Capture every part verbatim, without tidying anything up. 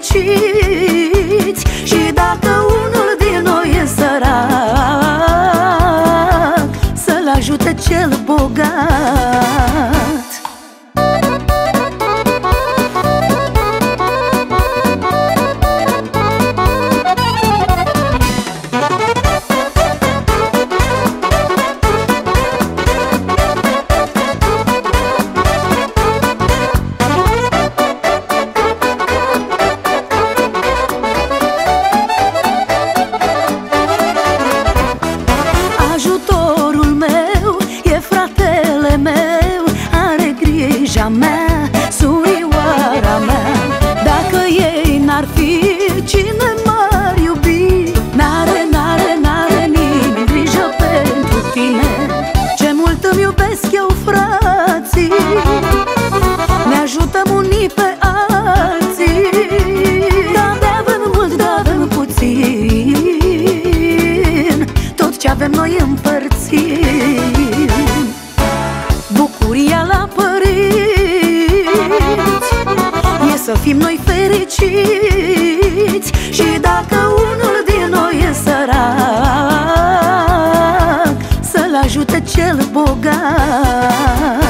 fericiți. Și dacă unul din noi e sărac, să-l ajute cel bogat. Ajutorul meu e fratele meu, are grija mea, surioara mea. Dacă ei n-ar fi, cine m-ar iubi? N-are, n-are, n-are nimeni grijă pentru tine. Ce mult îmi iubesc eu frații, ne ajutăm unii pe alții. Da, de-avem mult, de-avem puțin, tot ce avem noi împărțim. Bucuria la părinți e să fim noi fericiți. Și dacă unul din noi e sărac, să-l ajute cel bogat.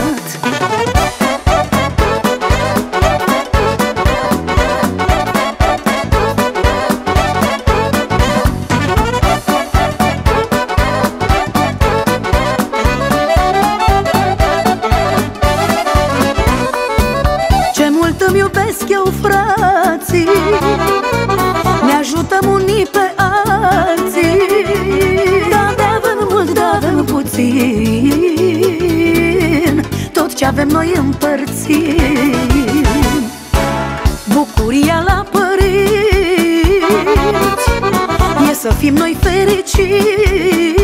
Îmi iubesc eu frații, ne ajutăm unii pe alții. Da, de-avem mult, de-avem puțin, tot ce avem noi împărțim. Bucuria la părinți e să fim noi fericiți.